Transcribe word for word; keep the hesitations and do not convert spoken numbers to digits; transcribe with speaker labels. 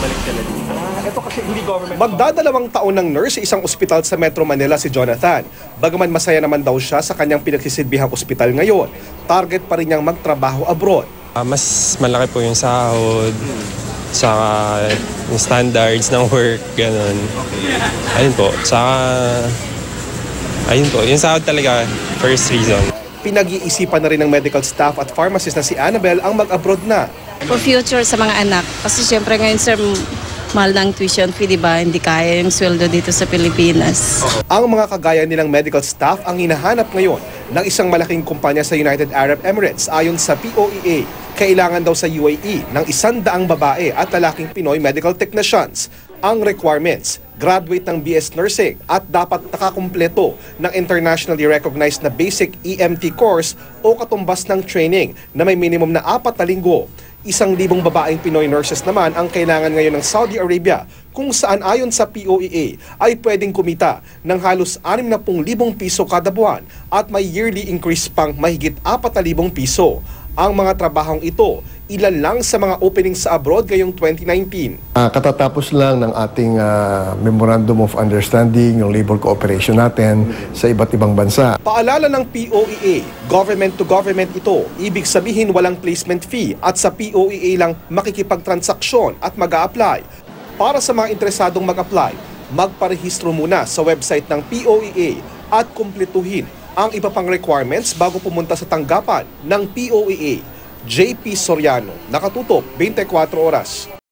Speaker 1: babalik sila dito.
Speaker 2: Ah, ito kasi hindi government.
Speaker 3: Magdadalawang taon ng nurse sa isang ospital sa Metro Manila si Jonathan. Bagaman masaya naman daw siya sa kanyang pinagsisilbihang ospital ngayon, target pa rin niyang magtrabaho abroad.
Speaker 4: Uh, mas malaki po yung sahod, saka yung standards ng work, ganun. Ayun po, saka, ayun po, yung sahod talaga, first reason.
Speaker 3: Pinag-iisipan na rin ng medical staff at pharmacist na si Annabel ang mag-abroad na.
Speaker 5: For future sa mga anak. Kasi syempre ngayon sir, mahal ng tuition fee, di ba? Hindi kaya yung sweldo dito sa Pilipinas.
Speaker 3: Ang mga kagaya nilang medical staff ang hinahanap ngayon ng isang malaking kumpanya sa United Arab Emirates. Ayon sa P O E A, kailangan daw sa U A E ng isandaang babae at lalaking Pinoy medical technicians. Ang requirements, graduate ng B S Nursing at dapat nakakumpleto ng internationally recognized na basic E M T course o katumbas ng training na may minimum na apat na linggo. Isang libong babaeng Pinoy nurses naman ang kailangan ngayon ng Saudi Arabia, kung saan ayon sa P O E A ay pwedeng kumita ng halos anim na pung libong piso kada buwan at may yearly increase pang mahigit apat na libong piso. Ang mga trabahong ito, ilan lang sa mga openings sa abroad ngayong twenty nineteen.
Speaker 6: Uh, katatapos lang ng ating uh, Memorandum of Understanding, yung labor cooperation natin sa iba't ibang bansa.
Speaker 3: Paalala ng P O E A, government to government ito, ibig sabihin walang placement fee at sa P O E A lang makikipagtransaksyon at mag-a-apply. Para sa mga interesadong mag-apply, magparehistro muna sa website ng P O E A at kumpletuhin ang iba pang requirements bago pumunta sa tanggapan ng P O E A. J P Soriano, nakatutok, twenty-four oras.